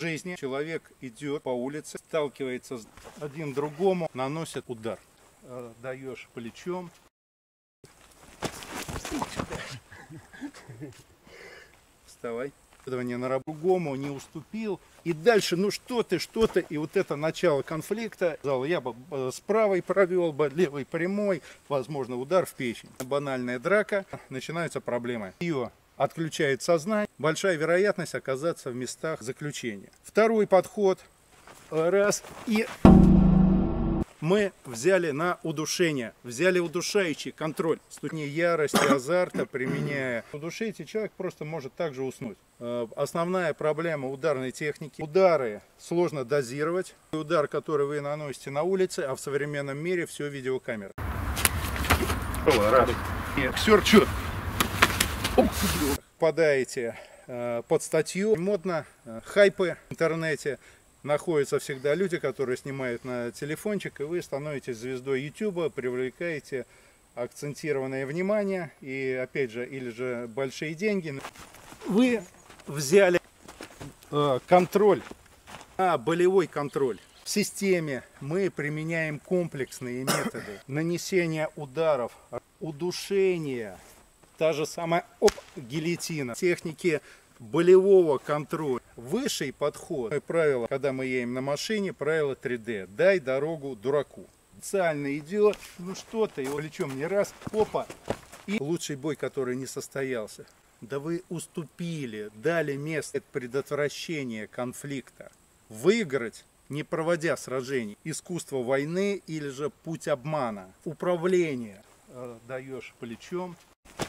жизни человек идет по улице, сталкивается с один другому, наносит удар. Даешь плечом. Вставай. На другому не уступил. И дальше, ну что ты, и вот это начало конфликта. Я бы с правой провел бы, левой прямой, возможно, удар в печень. Банальная драка, начинаются проблемы. Ее отключает сознание, большая вероятность оказаться в местах заключения. Второй подход. Раз, и мы взяли на удушение, взяли удушающий контроль. Ступени ярости, азарта применяя удушить, и человек просто может также уснуть. Основная проблема ударной техники. Удары сложно дозировать. Удар, который вы наносите на улице, а в современном мире все видеокамера. Раз. Все, что? Попадаете под статью. Модно, хайпы в интернете. Находятся всегда люди, которые снимают на телефончик, и вы становитесь звездой YouTube, привлекаете акцентированное внимание и, опять же, или же большие деньги. Вы взяли контроль, болевой контроль. В системе мы применяем комплексные методы нанесения ударов, удушения, та же самая гильотина, техники болевого контроля. Высший подход. Правило, когда мы едем на машине, правило 3D. Дай дорогу дураку. Специально идет, ну что ты, его плечом не раз, опа. И лучший бой, который не состоялся. Да вы уступили, дали место предотвращения конфликта. Выиграть, не проводя сражений. Искусство войны или же путь обмана. Управление. Даешь плечом.